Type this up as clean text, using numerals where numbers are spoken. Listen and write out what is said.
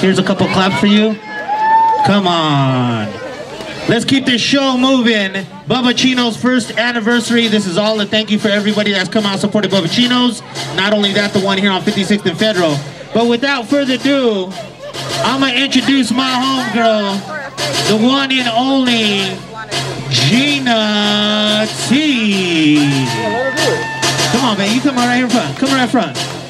Here's a couple claps for you. Come on. Let's keep this show moving. Bubba Chino's first anniversary. This is all a thank you for everybody that's come out and supported Bubba Chino's. Not only that, the one here on 56th and Federal. But without further ado, I'm going to introduce my homegirl, the one and only Gina T. Come on, man. You come right here in front. Come right in front.